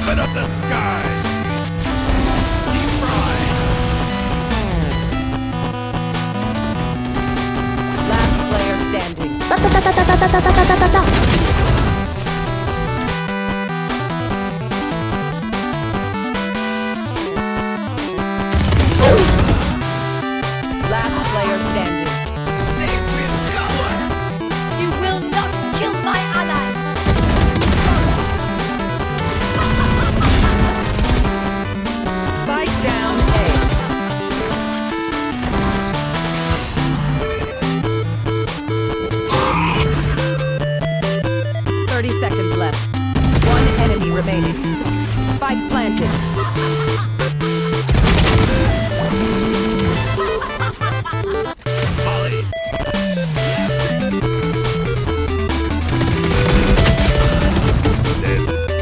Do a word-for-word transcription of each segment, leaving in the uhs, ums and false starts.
Open up the sky! Deep fried! Last player standing. Last player standing. They will cover! You will not kill my allies! Spike down A. Thirty seconds left. One enemy remaining. Spike planted. Molly! Dead.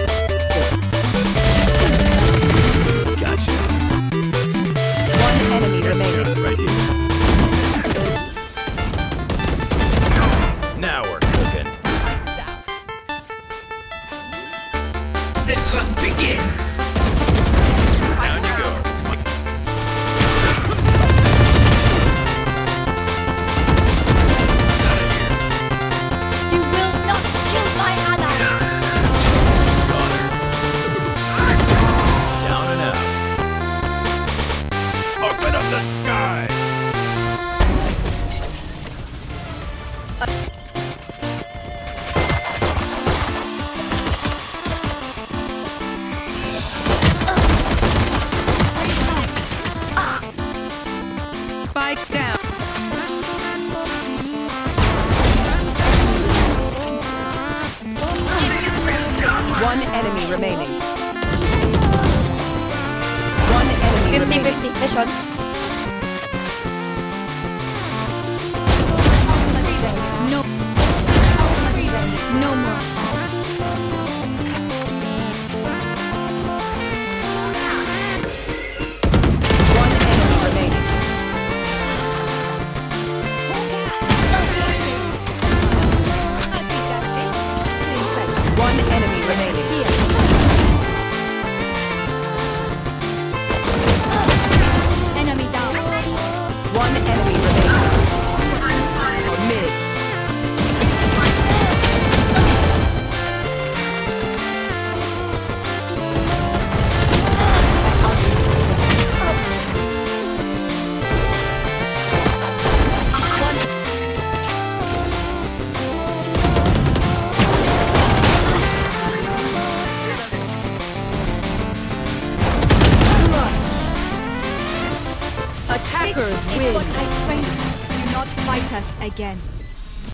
Gotcha. One enemy remaining. Shot right here. Now we're cooking. The hunt begins! Down you go. You will not kill my allies! Down and out. Open up the sky! Spike down. One enemy remaining. One enemy remaining. No. No more. One enemy remaining. One enemy remaining. Enemy down. One enemy remaining. Mid. Attackers This is win. what I trained. Do not fight us again.